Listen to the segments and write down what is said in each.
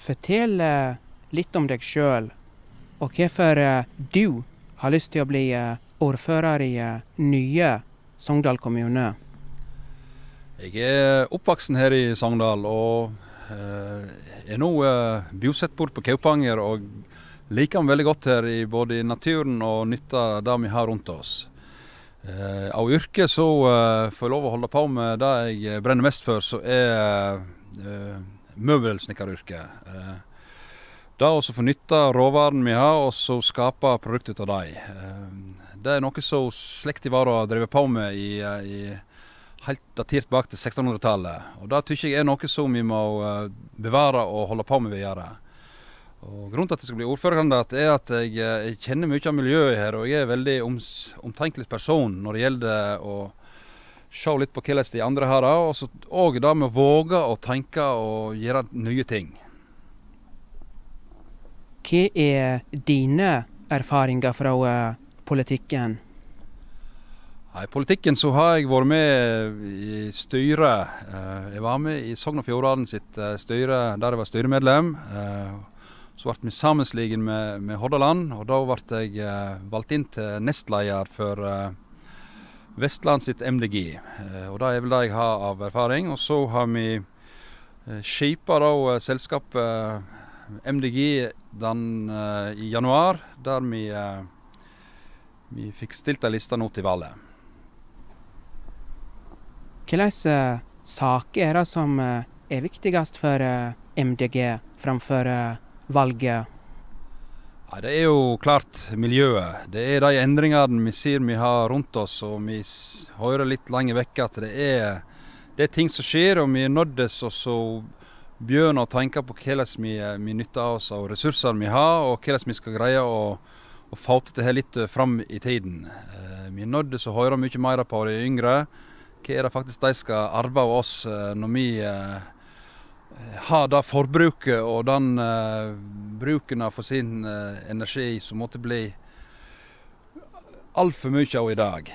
Fortell litt om deg selv, og hvorfor du har lyst til å bli ordfører i nye Sogndal kommune. Jeg er oppvoksen her i Sogndal og er nå bosatt bort på Kaupanger og liker meg veldig godt her i både i naturen og nytta det vi har rundt oss. Av yrke så får jeg lov å holde på med det jeg brenner mest for, så er møbelsnekkeryrket. Det å få nytta råvaren vi har og så skape produkter ut av dem. Det er noe så slektig var å drive på med i helt datert bak til 1600-tallet. Og det tykker jeg er noe som vi må bevare og holde på med videre. Og grunnen til at jeg skal bli ordførerkandidat er at jeg kjenner mye av miljøet her, og jeg er en veldig omtenkelig person når det gjelder å se litt på hvordan de andre har det, og det med å våge å tenke og gjøre nye ting. Hva er dine erfaringer fra politikken? I politikken så har jeg vært med i styret. Jeg var med i Sogn og Fjordane sitt styre, der jeg var styremedlem. Så ble vi sammensligen med Hordaland, og da ble jeg valgt inn til nestleder for Vestland sitt MDG. Og det er vel det jeg har av erfaring. Og så har vi skipet da selskapet MDG i januar, der vi fikk stilt en liste nå til valget. Hvilke saker er det som er viktigst for MDG framfor valget? Ja, det er jo klart miljøet. Det er de endringene vi ser vi har rundt oss, og vi hører litt lenger vekk at det er ting som skjer, og vi er nøddes å begynne å tenke på hvordan vi nytter oss av ressursene vi har, og hvordan vi skal greie å få til dette litt fram i tiden. Vi er nøddes å høre mye mer på de yngre. Hva er det faktisk de skal arve av oss når vi har det forbruket og den bruken av for sin energi som måtte bli alt for mye av i dag.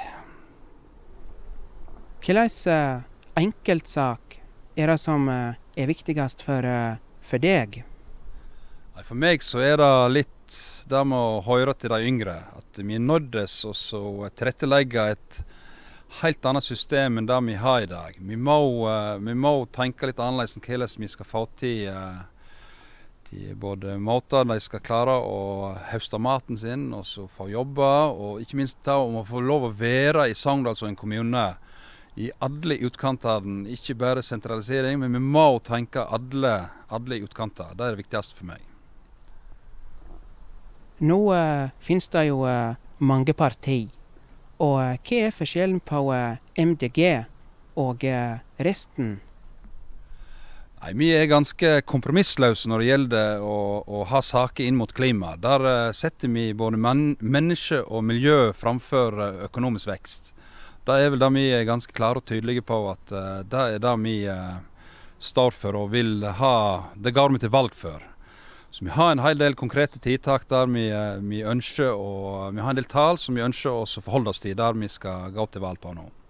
Hvilken enkeltsak er det som er viktigst for deg? For meg så er det litt det med å høre til de yngre. At vi nøddes å tilrettelegge et helt annet system enn det vi har i dag. Vi må tenke litt annerledes enn hvordan vi skal få til både måter de skal klare å høste maten sin, og så få jobbe, og ikke minst da om å få lov å være i Sogndal som en kommune i alle utkantene, ikke bare sentralisering, men vi må tenke alle utkanter. Det er det viktigste for meg. Nå finnes det jo mange partier. Og hva er forskjellen på MDG og resten? Nei, vi er ganske kompromissløse når det gjelder å ha saker inn mot klima. Der setter vi både menneske og miljø framfor økonomisk vekst. Det er vel det vi er ganske klare og tydelige på, at det er det vi står for og vil ha. Det går vi til valg for. Så vi har en hel del konkrete tiltak der vi ønsker, og vi har en del tall som vi ønsker å forholde oss til, der vi skal gå til valg på nå.